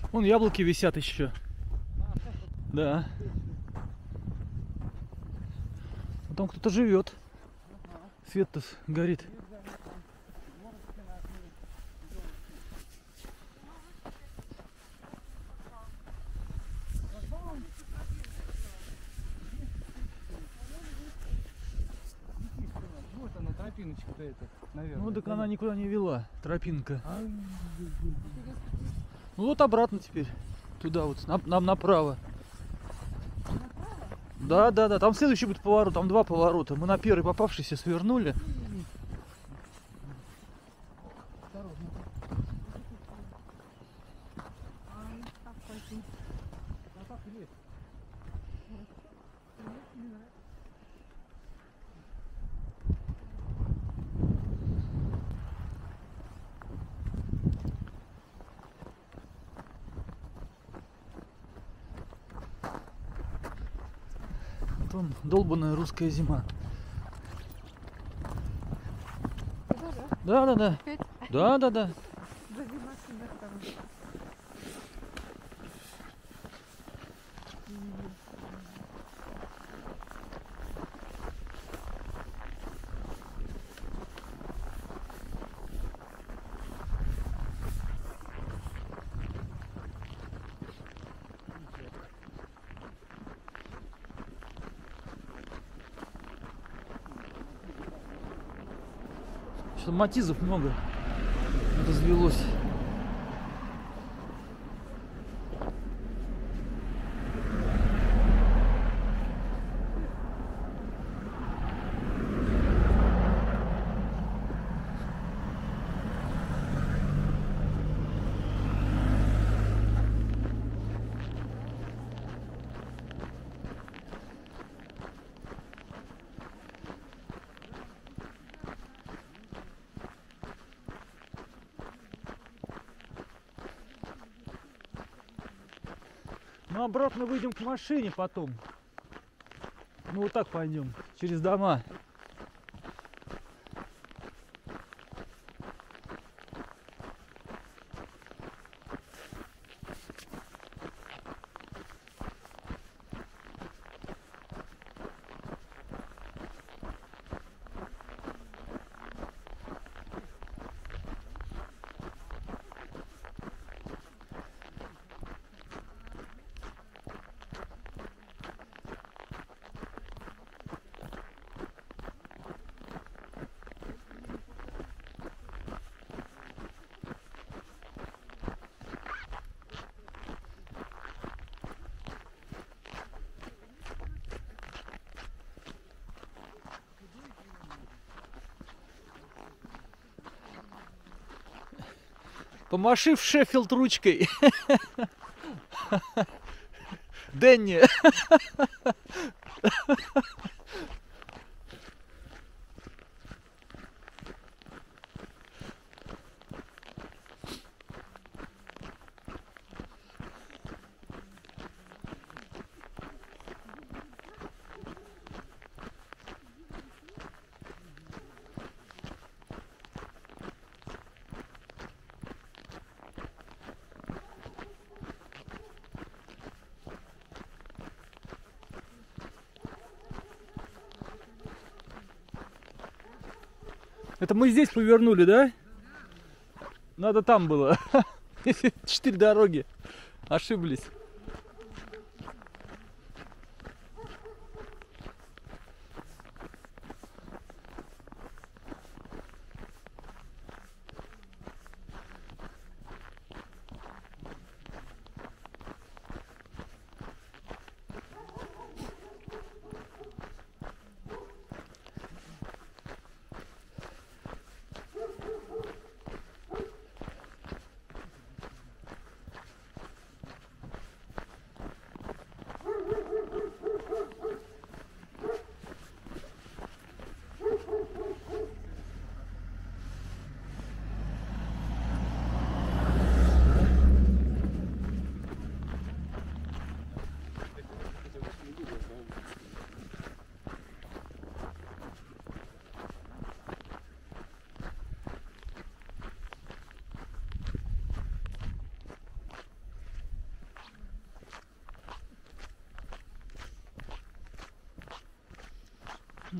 Вон яблоки висят еще. Да. Там кто-то живет. Свет-то горит. Вот она, тропиночка-то эта, наверное. Ну так она никуда не вела, тропинка. Ну вот обратно теперь. Туда вот, нам направо. Да, да, да. Там следующий будет поворот, там 2 поворота. Мы на первый попавшийся свернули. Вон долбаная русская зима. Да, да, да. Да, да, да. Что матизов много развелось. Ну обратно выйдем к машине потом. Ну вот так пойдем, через дома. Помаши в Шеффилд ручкой. Дэнни. Это мы здесь повернули, да? Надо там было. 4 дороги. Ошиблись.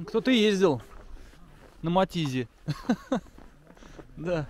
Кто-то ездил на Матизе. Да.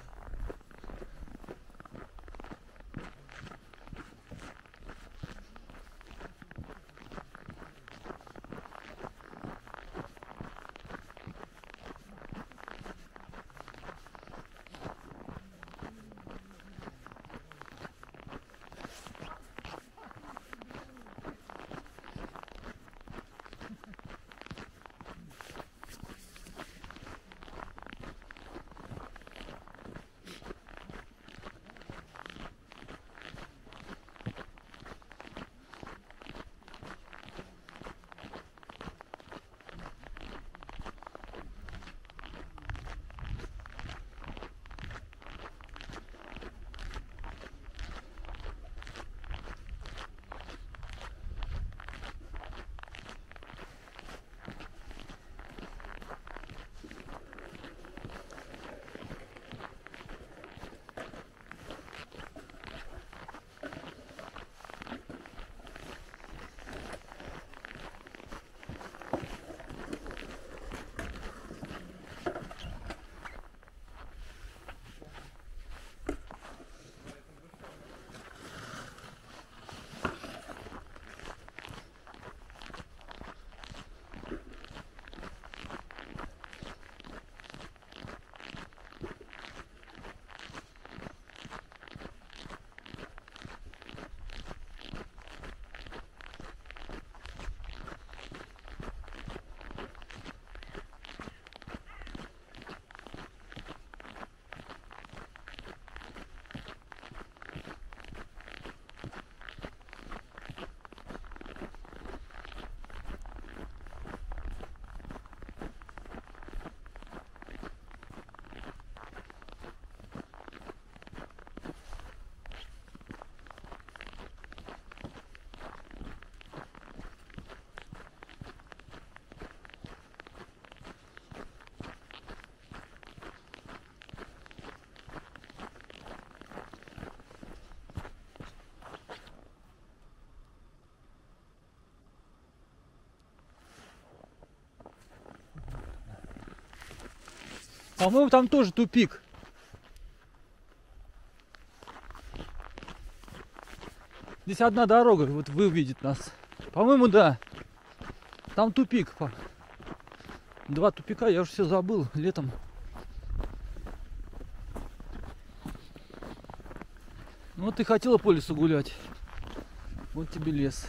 По-моему, там тоже тупик. Здесь одна дорога, вот выведет нас. По-моему, да. Там тупик. Два тупика, я уже все забыл летом. Вот ты хотела по лесу гулять. Вот тебе лес.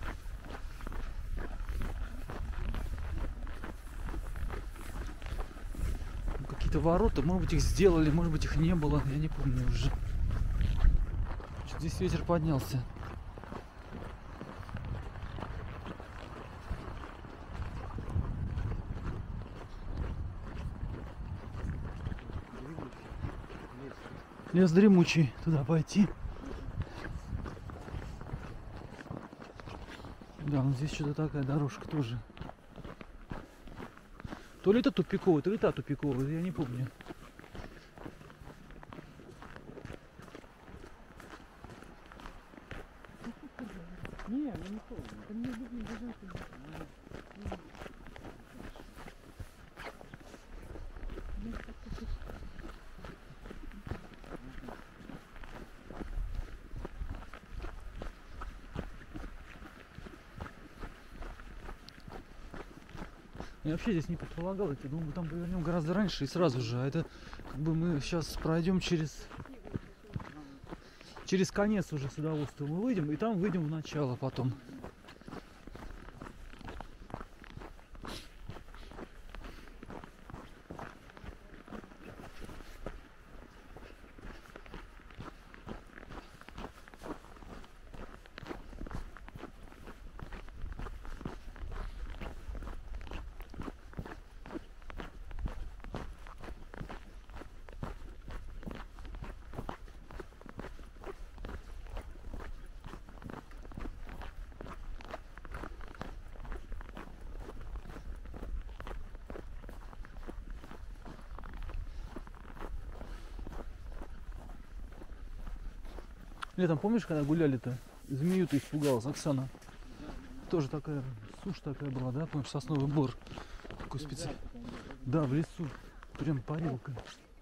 Какие-то ворота, может быть, их сделали, может быть, их не было, я не помню уже. Что-то здесь ветер поднялся. Лес дремучий, туда пойти. Да, вот здесь что-то такая дорожка тоже. То ли это тупиковый, то ли та тупиковая, я не помню. Не, я не помню. Это мне не бежать. Я вообще здесь не предполагал, я думал, мы там повернем гораздо раньше и сразу же. А это как бы мы сейчас пройдем через конец уже садоводства. Мы выйдем и там выйдем в начало потом. Летом, помнишь, когда гуляли-то? Змею-то испугалась, Оксана. Тоже такая, сушь такая была, да? Помнишь, сосновый бор. такой специальный. Да, в лесу. Прям парилка.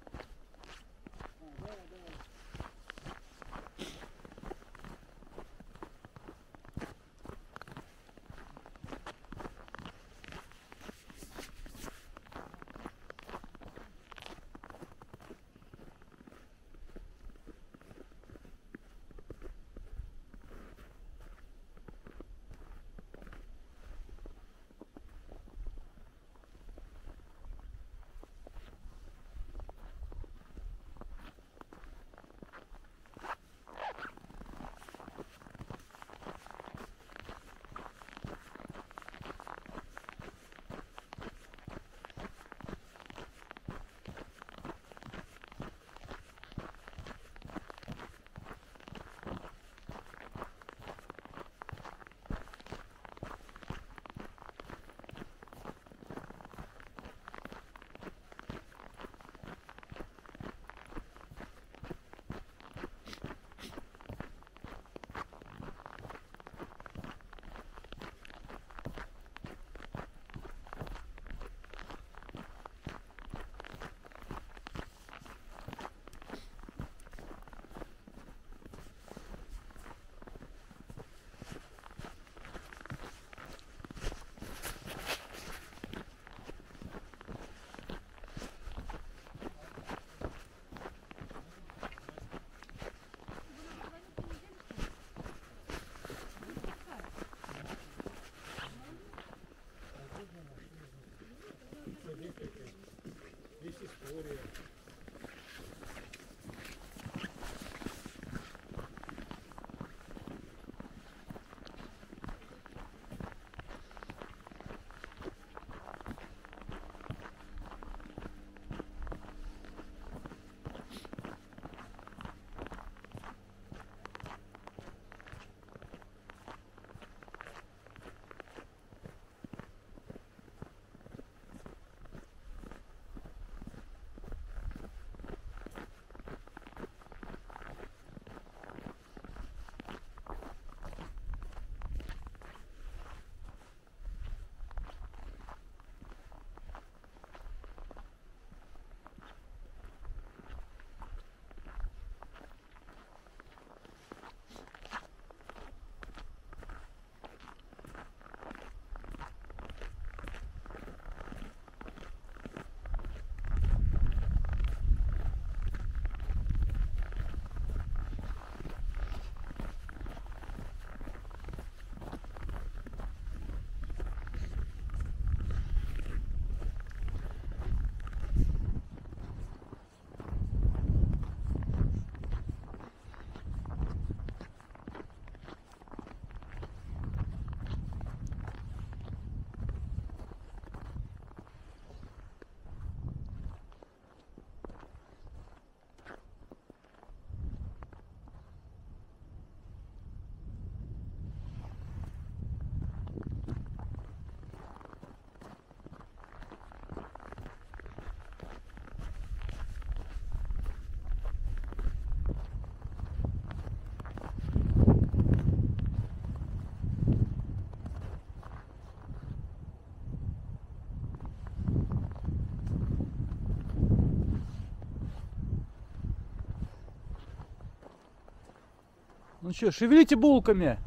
Ну что, шевелите булками.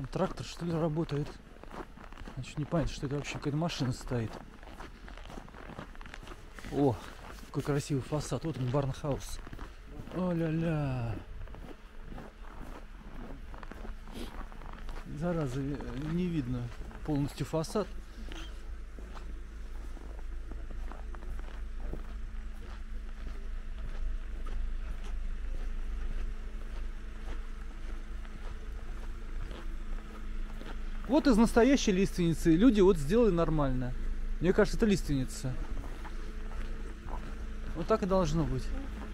Там трактор, что ли, работает. Значит, не понятно, что это вообще, какая-то машина стоит. О, какой красивый фасад. Вот он, Барнхаус. О-ля-ля. Зараза, не видно полностью фасад. Вот из настоящей лиственницы люди вот сделали нормально. Мне кажется, это лиственница. Вот так и должно быть.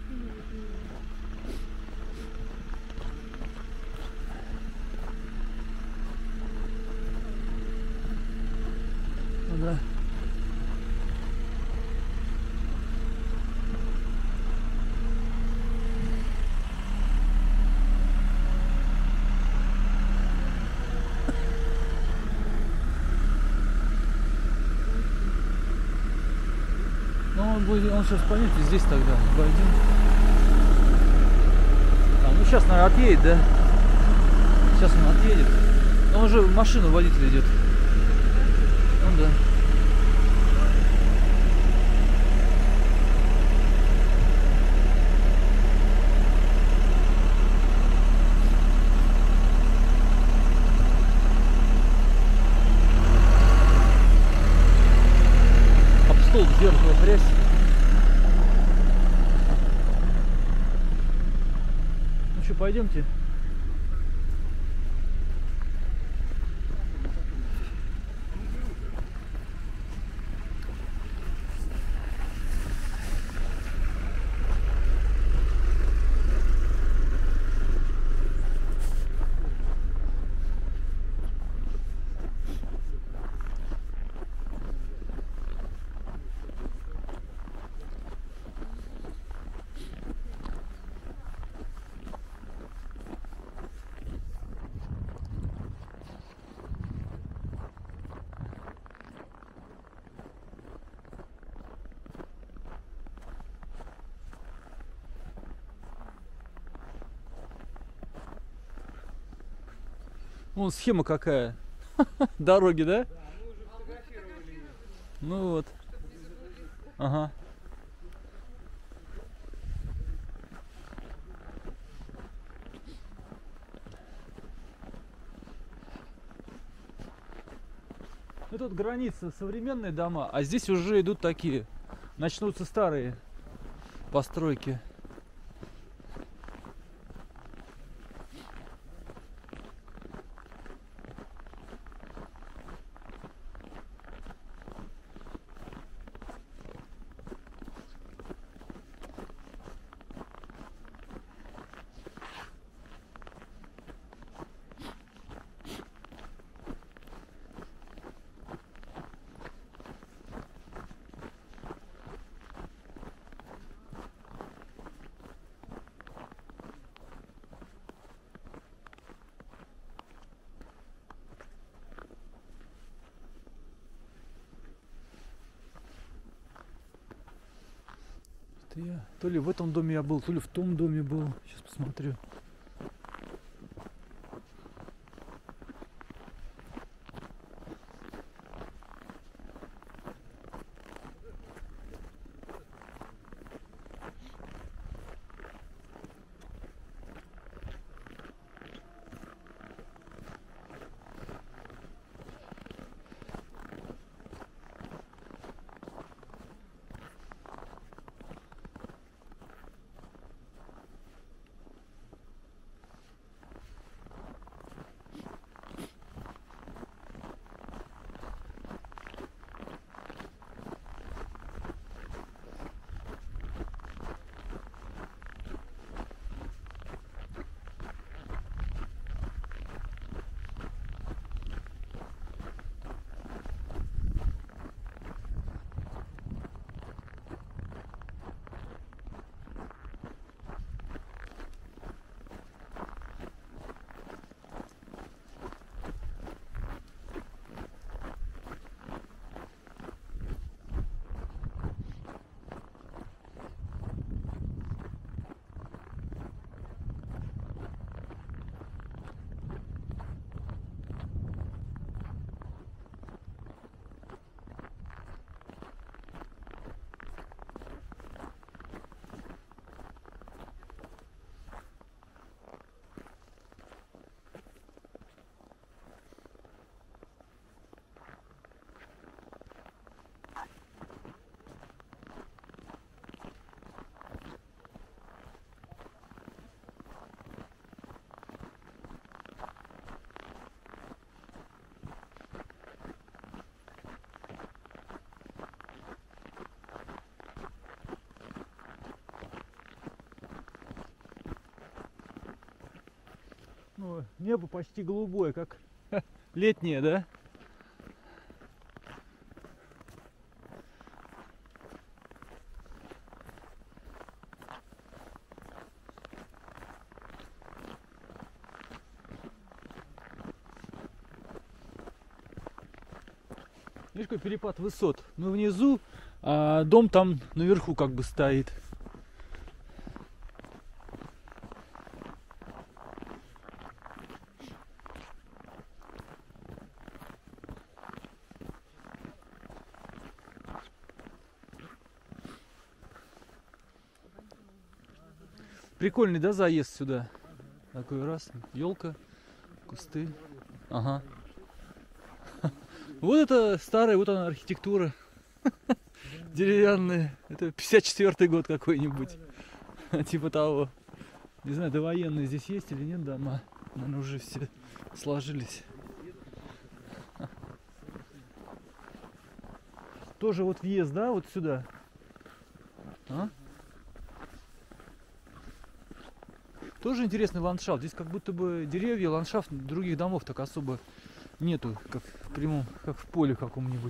Ну да. Он сейчас поймет, и здесь тогда обойдем. А, ну сейчас, наверное, отъедет, да? Сейчас он отъедет. Но он уже в машину водитель идет. Ну да. Об стол зеркало хрясь. Ну что, пойдемте? Вон схема какая. Дороги, да? Да, мы уже фотографировали ее. Ну вот. Ага. Ну тут граница, современные дома, а здесь уже идут такие. Начнутся старые постройки. Я то ли в этом доме я был, то ли в том доме был. Сейчас посмотрю. Ну, небо почти голубое, как летнее, да? Видишь, какой перепад высот. Мы внизу, а дом там наверху как бы стоит. Прикольный, да, заезд сюда? Такой раз, елка, кусты. Ага. Вот это старая, вот она архитектура. Деревянная. Это 54-й год какой-нибудь. Типа того. Не знаю, довоенные здесь есть или нет дома. Наверное, уже все сложились. Тоже вот въезд, да, вот сюда? А? Тоже интересный ландшафт. Здесь как будто бы деревья, ландшафт, других домов так особо нету, как в прямом, как в поле каком-нибудь.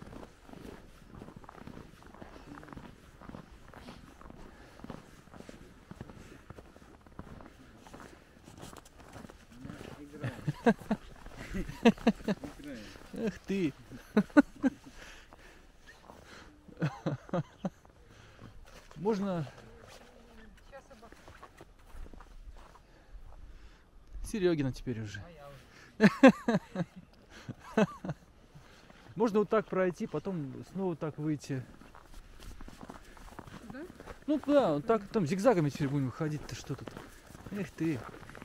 Эх ты! Можно... Серегина теперь уже. Можно вот так пройти, потом снова так выйти. Да? Ну да, вот так там зигзагами теперь будем выходить-то, что тут. Эх ты.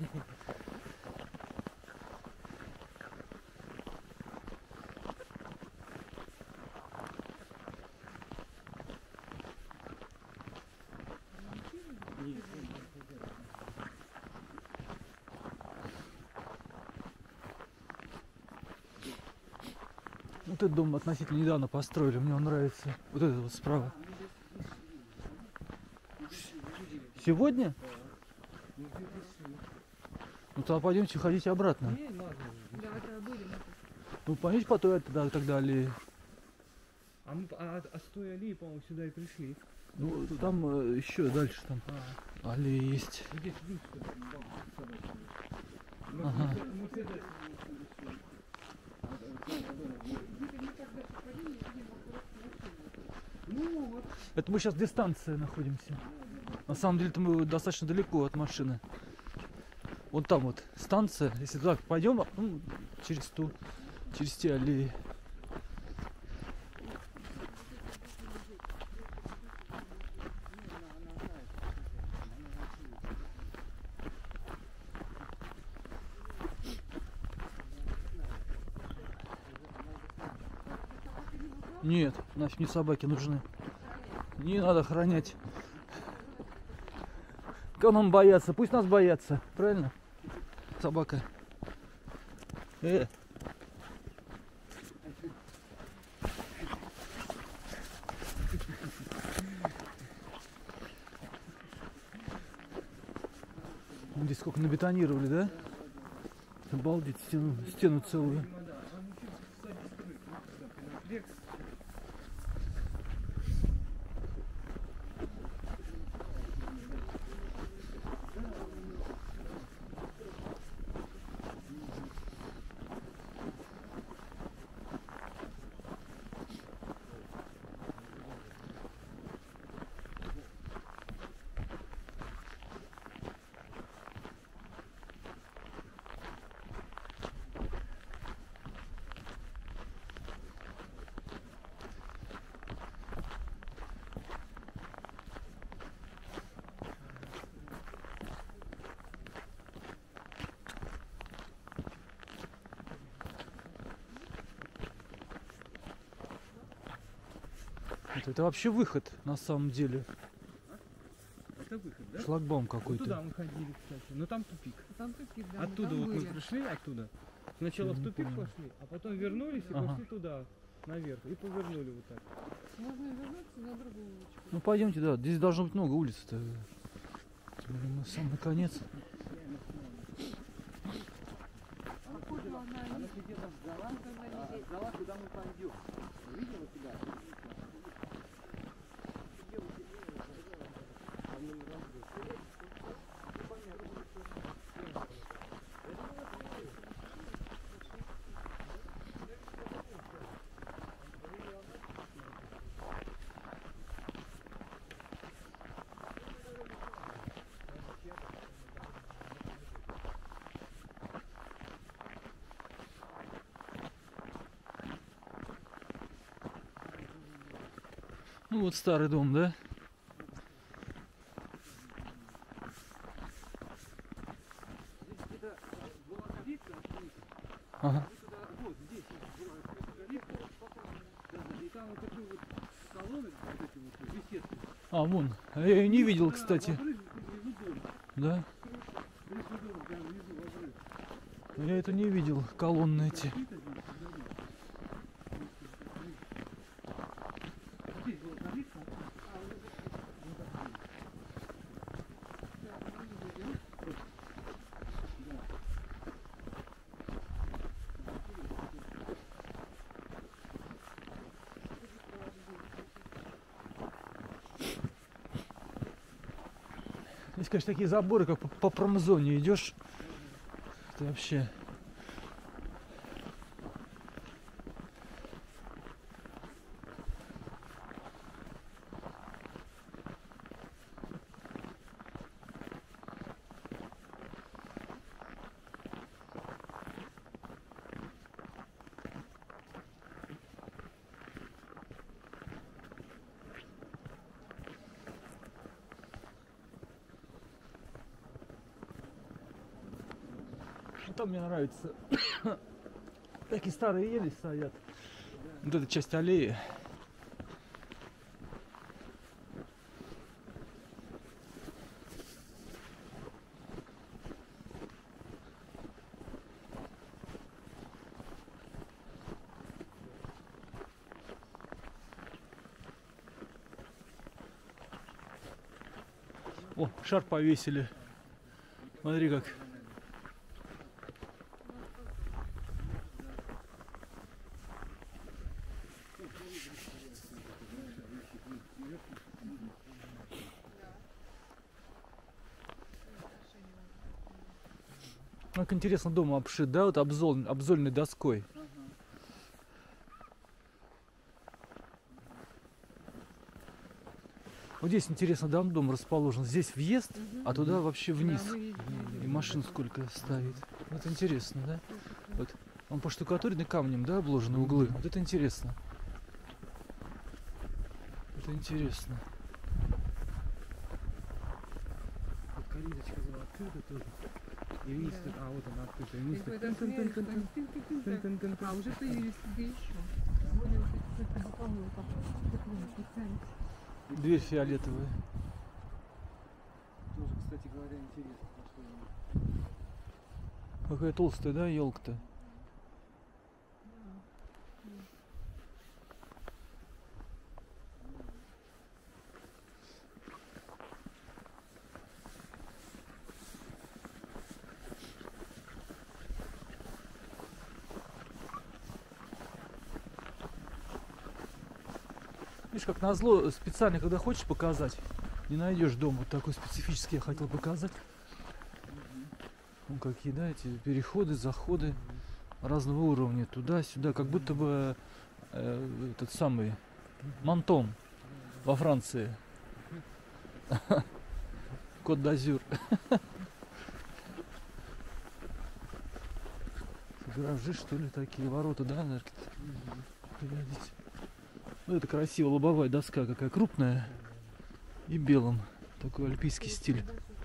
Вот этот дом относительно недавно построили, мне он нравится. Вот этот вот справа. Сегодня? Ну тогда пойдемте ходить обратно. Давай тогда будем. Ну пойдемте по той тогда аллее. А мы с той аллеи, по-моему, сюда и пришли. Ну там еще дальше там аллея есть. Здесь ключ, что ли? Ага. Это мы сейчас где станция находимся. На самом деле-то мы достаточно далеко от машины. Вон там вот станция. Если туда пойдем, ну, через те аллеи. Нет, нафиг не собаки нужны. Не надо охранять. Кого нам бояться? Пусть нас боятся. Правильно? Собака. Здесь сколько набетонировали, да? Обалдеть, стену целую. Это вообще выход на самом деле. Это выход, да? Шлагбаум Вот какой-то. туда мы ходили, кстати. Но там тупик. Там тупик, да. Оттуда там вот мы были. пришли, оттуда. Сначала в Не тупик понял. пошли, а потом вернулись и Ага. пошли туда, наверх. И повернули вот так. Можно вернуться на другую улочку. Ну пойдемте, да. Здесь должно быть много улиц-то. Тем более мы в самый конец. Знала, куда мы пойдем. Видела тебя? Ну вот старый дом, да? Ага. Вот здесь была калитка, и там вот такой вот колонны, вот эти вот беседки. А, вон. А я ее не видел, кстати. В обрыве внизу дом. Да? Внизу дом, прям внизу в обрыве. Я это не видел, колонны эти. Здесь была калитка. Здесь, конечно, такие заборы, как по промзоне идешь. Это вообще. Там мне нравится. Такие старые ели стоят. Вот эта часть аллеи. О, шар повесили. Смотри как. Как интересно, дом обшит, да, вот обзольной доской. Вот здесь интересно, да, дом расположен. Здесь въезд, а туда вообще вниз. Да, мы видели. И машин сколько стоит. Вот интересно, да? Вот. Он поштукатуренный камнем, да, обложены углы. Вот это интересно. Это интересно. Вот калиточка была открыта тоже. И вниз, Да. а вот она открыта. И вниз И в так этом смеялись, что они тын-тын-тын-тын. А уже появились себе еще. Более вот эти, кстати, боковые, как стекло, специально. Дверь фиолетовая. тоже, кстати говоря, интересно. Что они- Какая толстая, да, елка-то? Видишь, как назло, специально, когда хочешь показать, не найдешь дом. Вот такой специфический я хотел показать. Ну, какие, да, эти переходы, заходы разного уровня, туда-сюда, как будто бы этот самый Мантон во Франции. Кот d'Azur. Гаражи, что ли, такие ворота, да, наверное? Глядите. Ну, это красиво, лобовая доска какая крупная и белым. Такой альпийский стиль.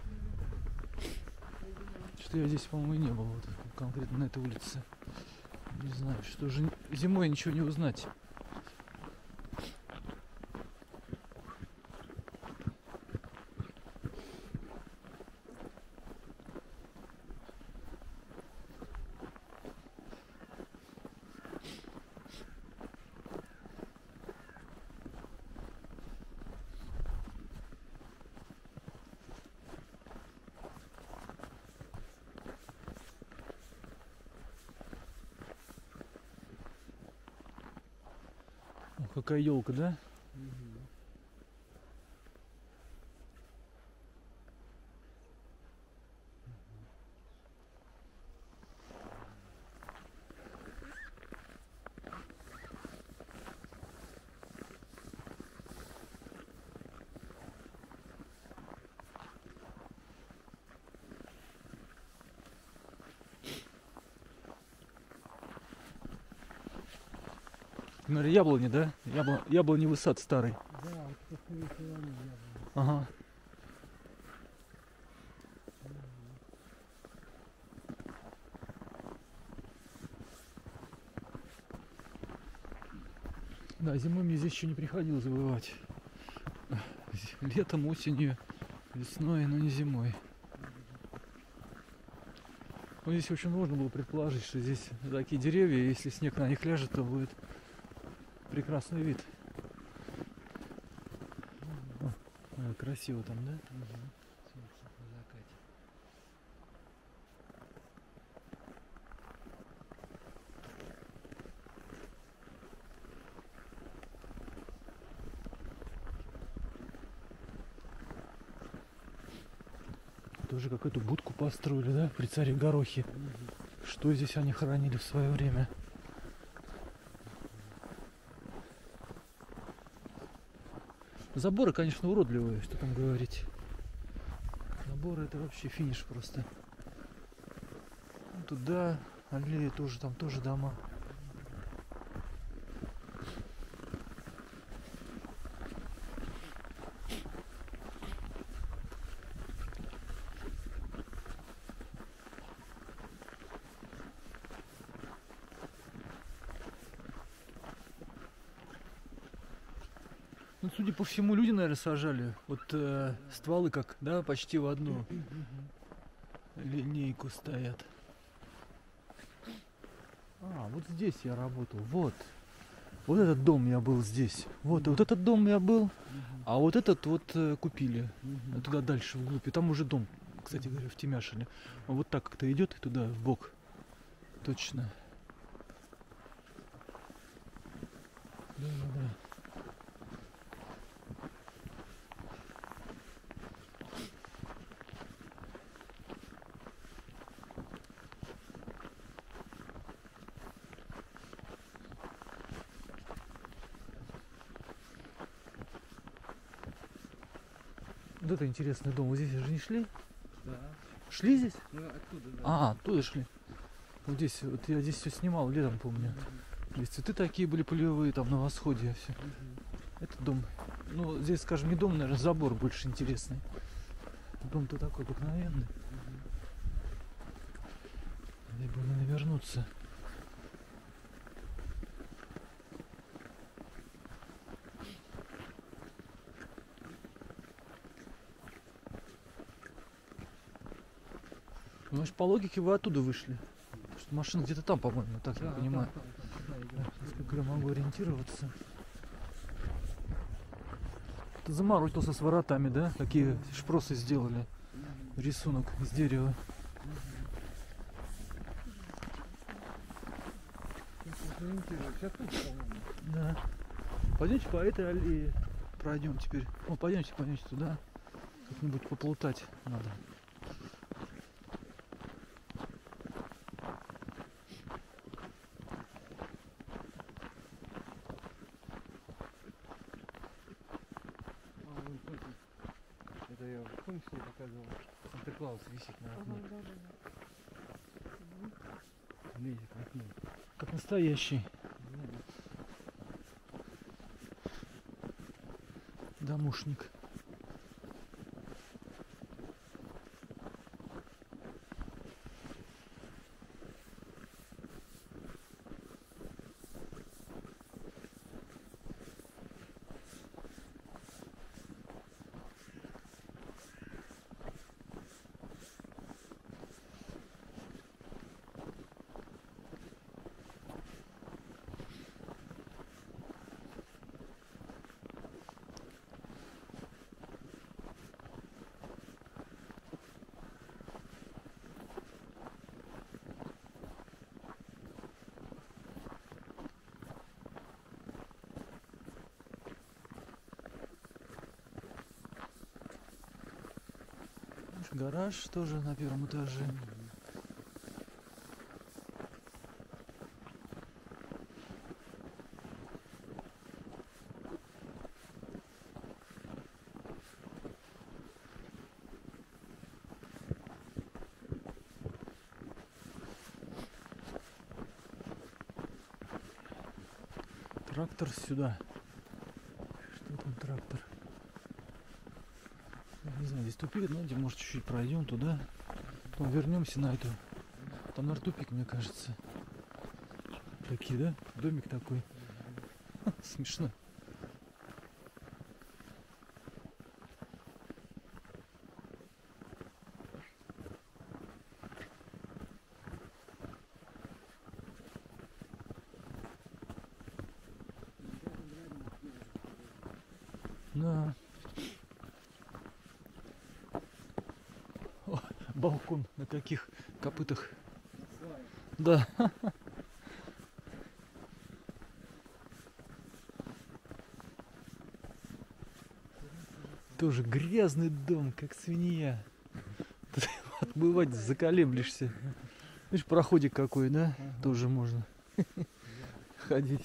Что я здесь, по-моему, и не был, вот, конкретно на этой улице. Не знаю, что же зимой ничего не узнать. какая елка, да? Наверное, яблони, да? Яблоневый сад старый. Да, вот это скорее всего они яблони. Ага. Да, зимой мне здесь еще не приходилось бывать. Летом, осенью, весной, но не зимой. Ну, здесь очень можно было предположить, что здесь такие деревья, и если снег на них ляжет, то будет прекрасный вид. О, красиво там, да? Солнце на закате. Тоже какую-то будку построили, да, при царе Горохе. Что здесь они хоронили в свое время? Заборы, конечно, уродливые, что там говорить. Заборы это вообще финиш просто. Туда аллея тоже, там тоже дома. Ну, судя по всему, люди, наверное, сажали. Вот стволы как, да, почти в одну линейку стоят. А, вот здесь я работал. Вот. Вот этот дом я был здесь. Вот, и вот этот дом я был. А вот этот вот купили. Туда дальше, вглубь. И там уже дом, кстати говоря, в Тимяшине. Он вот так как-то идет и туда, в бок. Точно. Да, да, да. Вот это интересный дом. Вот здесь же не шли? Да. Шли здесь? Ну оттуда, да. А, оттуда шли. Вот здесь, вот я здесь все снимал летом, помню. Здесь цветы такие были полевые, там на восходе все. Это дом. Ну, здесь, скажем, не дом, наверное, забор больше интересный. Дом-то такой обыкновенный. Дай бы мне навернуться. Ну, значит, по логике вы оттуда вышли. Потому что машина где-то там, по-моему, так я понимаю. Насколько я могу ориентироваться. Ты заморочился с воротами, да? Такие шпросы сделали. Рисунок из дерева. Сейчас тут, по-моему. Да. Пойдемте по этой аллее пройдем теперь. О, пойдемте туда. Как-нибудь поплутать надо. Это я в том числе показывал. Санта-Клаус висит на окне. Лезет в окно. Как настоящий. Домушник. гараж тоже на первом этаже. Трактор сюда. Что там трактор? Я не знаю, здесь тупик, знаете, может чуть-чуть пройдем туда. Потом вернемся на эту. Там, наверное, тупик, мне кажется. Такие, да? Домик такой. Смешно. Да. О, балкон на каких копытах. Да. Тоже грязный дом, как свинья. Тут отмывать заколеблешься. Видишь, проходик какой, да? Тоже можно ходить.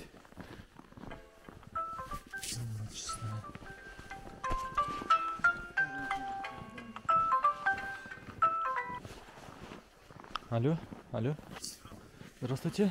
Честно. Алло, алло. Здравствуйте.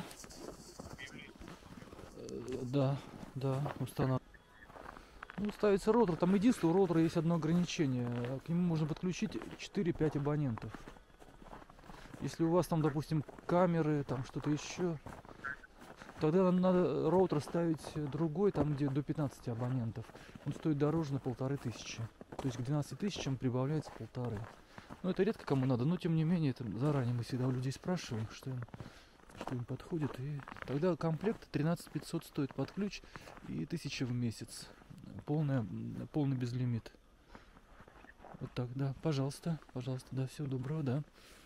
Да, устанавливаю. Ну, ставится ротор. Там единственное, у ротора есть одно ограничение. К нему можно подключить 4-5 абонентов. Если у вас там, допустим, камеры, там что-то еще, тогда надо роутер ставить другой, там где до 15 абонентов. Он стоит дороже на 1500. То есть к 12 тысячам прибавляется 1500. Ну, это редко кому надо, но тем не менее, это заранее мы всегда у людей спрашиваем, что им подходит. И тогда комплект 13 500 стоит под ключ и 1000 в месяц. Полный безлимит. Вот так, да, пожалуйста, да, всего доброго, да.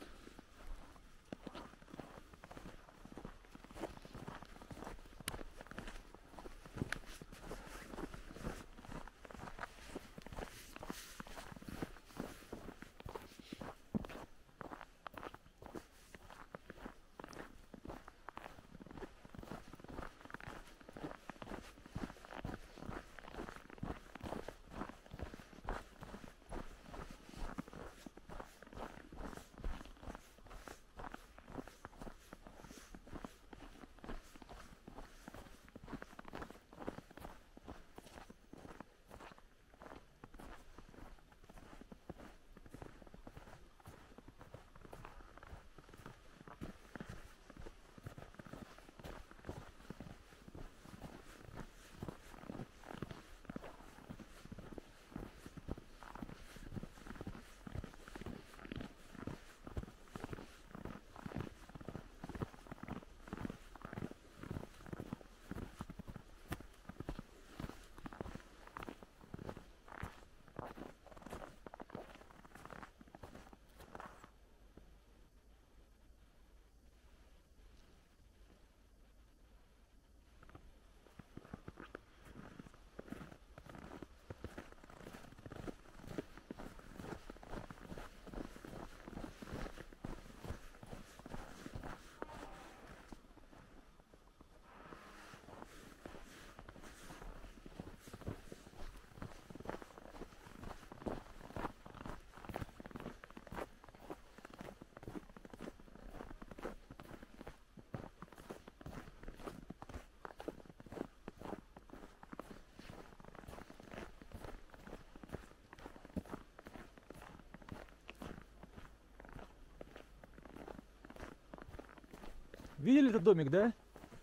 Видели этот домик, да?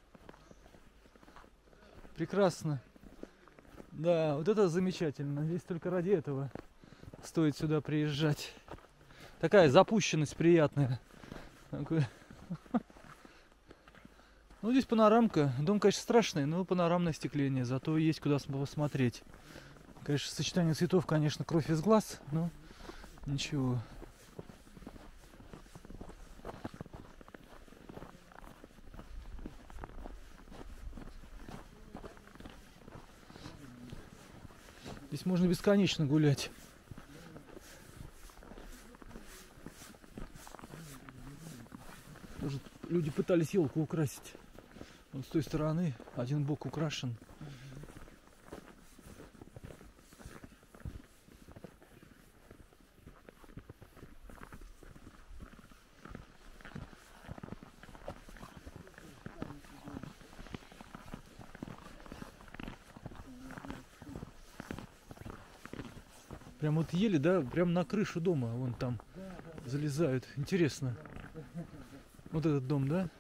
Прекрасно. Да, вот это замечательно. Здесь только ради этого стоит сюда приезжать. Такая запущенность приятная. Такой. Ну, здесь панорамка. Дом, конечно, страшный, но панорамное остекление. Зато есть куда посмотреть. Конечно, сочетание цветов, конечно, кровь из глаз, но ничего. Здесь можно бесконечно гулять. Тоже люди пытались елку украсить. Вот с той стороны один бок украшен. Прям вот ели, да, прям на крышу дома, вон там залезают. Интересно. Вот этот дом, да?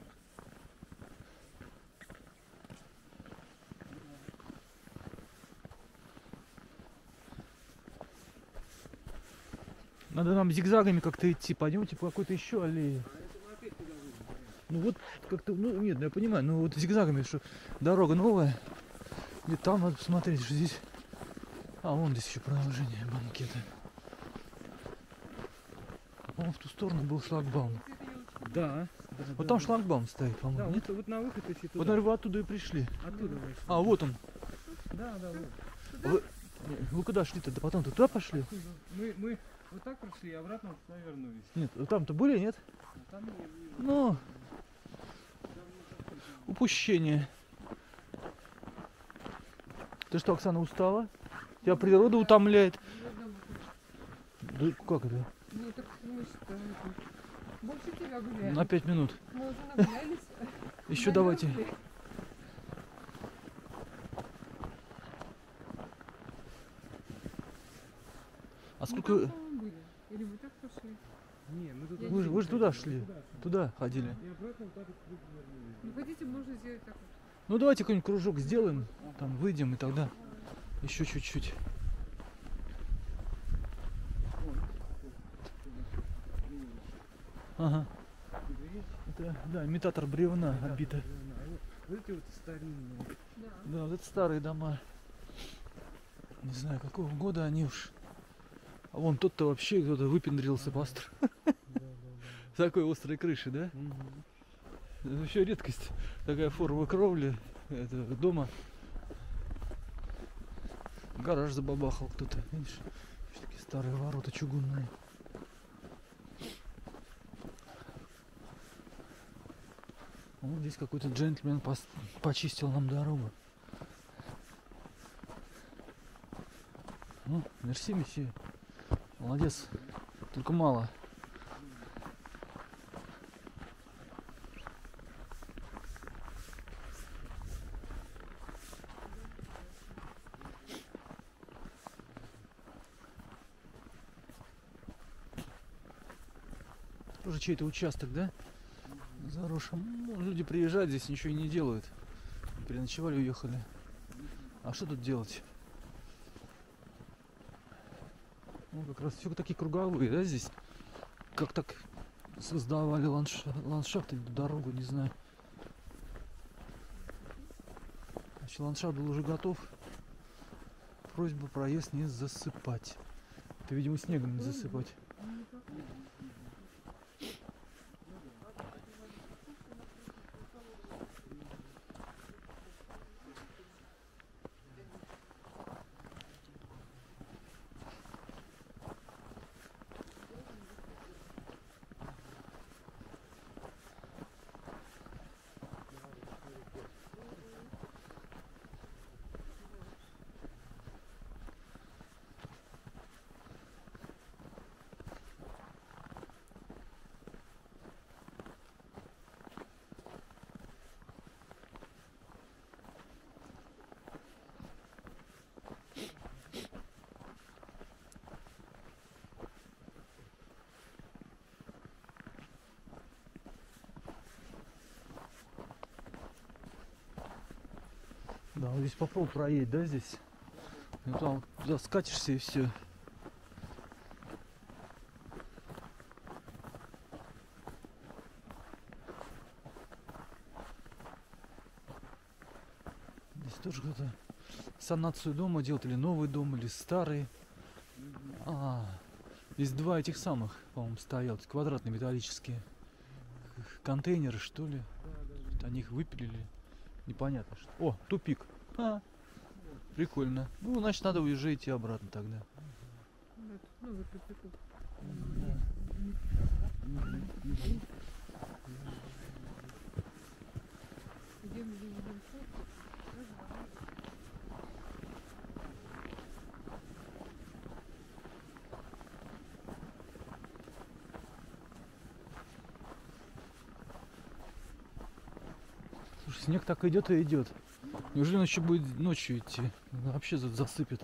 Надо нам зигзагами как-то идти. Пойдемте по какой-то еще аллее. Ну вот как-то, ну нет, я понимаю, ну вот зигзагами, что дорога новая. И там надо посмотреть, что здесь. А, вон здесь еще продолжение банкета. По-моему, в ту сторону был шлагбаум. Да. Вот там шлагбаум стоит, Да, по-моему. вот, вот на выход идти туда. Вот, наверное, вы оттуда и пришли. Оттуда вышли. А, вот он. Да, да, вот. Вы куда шли-то? Да потом туда пошли? Оттуда. Мы вот так прошли, а обратно вот сюда вернулись. Нет, там-то были, нет? А там не Ну, упущение. Ты что, Оксана, устала? Тебя природа утомляет? Да как это? Ну, так мы что, больше тебя гуляем. На 5 минут. Мы уже нагулялись. Еще давайте. Замерзли. А Мы сколько... там, по-моему, были. Или вы так пошли? Не, мы тут... Вы же туда шли. Туда ходили. И обратно вот так вот вернулись. Ну, хотите, можно сделать так вот. Ну давайте какой-нибудь кружок сделаем. Там выйдем и тогда еще чуть-чуть. Ага. Это, да, имитатор бревна обито. Вот эти вот старинные. Да. Да, вот это старые дома. Не знаю, какого года они уж. А вон тот-то вообще кто-то выпендрился пастор. Такой острой крыши, да? Это вообще редкость. Такая форма кровли этого дома. Гараж забабахал кто-то. Видишь? Еще такие старые ворота чугунные. Вот здесь какой-то джентльмен почистил нам дорогу. Ну, мерси, месье. Молодец. Только мало. Тоже чей-то участок, да? Заросшим. Ну, люди приезжают, здесь ничего и не делают. Переночевали, уехали. А что тут делать? Ну, как раз все такие круговые, да, здесь? Как так создавали ландшафт или дорогу, не знаю. Значит, ландшафт был уже готов. Просьба проезд не засыпать. Это, видимо, снегом не засыпать. Да, вот здесь попробуй проедь, да, здесь? Ну, там туда скатишься и все. Здесь тоже кто-то санацию дома делает, или новый дом, или старый. Здесь два этих самых, по-моему, стоял, квадратные металлические контейнеры, что ли. Они их выпилили. Непонятно что. О, тупик. Прикольно. Ну, значит, надо уже идти обратно тогда. Да, тут много тупиков. Снег так идет и идет. Неужели он еще будет ночью идти? Вообще засыпет.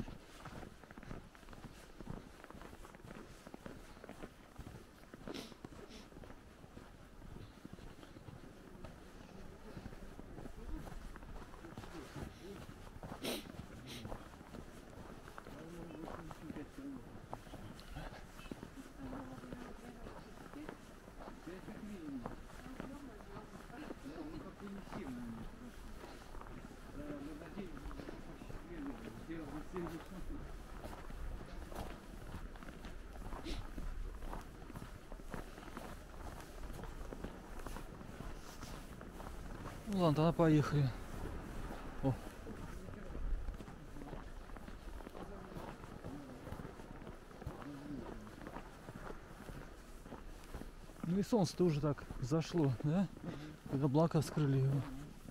Ну ладно, тогда поехали. О. Ну и солнце-то уже так зашло, да? Когда облака скрыли его.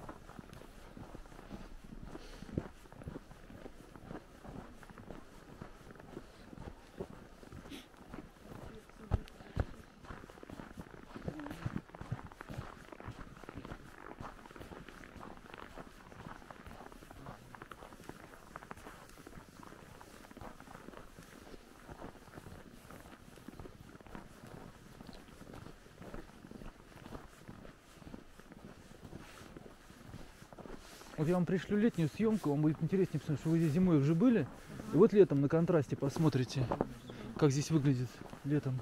Вот я вам пришлю летнюю съемку, вам будет интереснее, потому что вы здесь зимой уже были. И вот летом на контрасте посмотрите, как здесь выглядит летом.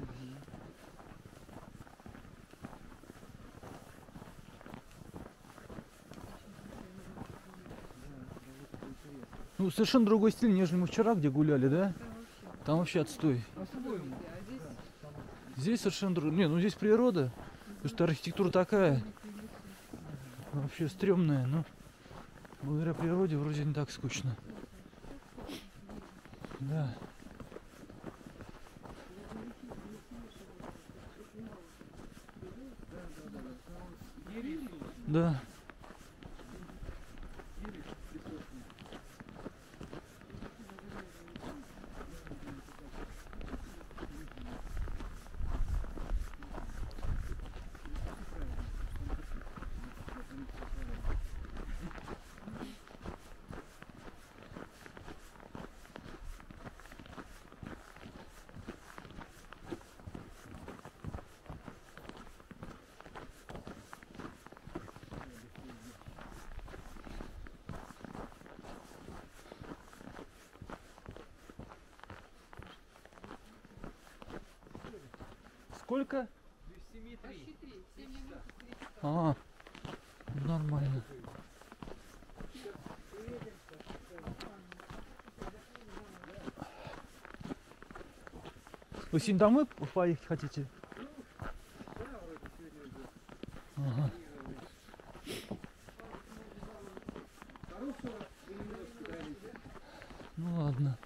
Ну, совершенно другой стиль, нежели мы вчера где гуляли, да? Там вообще отстой. Здесь совершенно другой. Не, ну здесь природа. Потому что архитектура такая. Вообще стрёмная, но благодаря природе вроде не так скучно. Да. Да. Сколько? А, нормально. Вы сегодня домой поехать хотите? Ага. Ну ладно.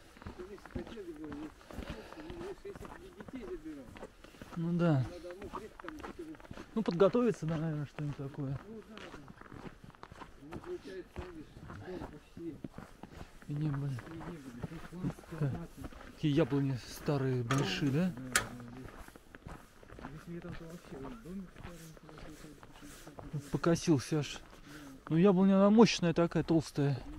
Ну да. Ну подготовиться, да, наверное, что-нибудь такое. И не были. Какие яблони старые, большие, да? Покосился аж. Ну яблоня она мощная такая, толстая.